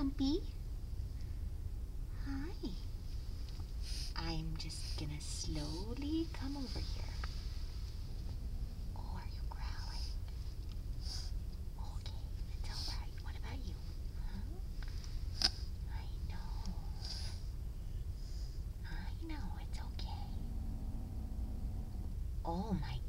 Stumpy. Hi. I'm just gonna slowly come over here. Oh, are you growling? Okay, it's alright. What about you? Huh? I know, it's okay. Oh my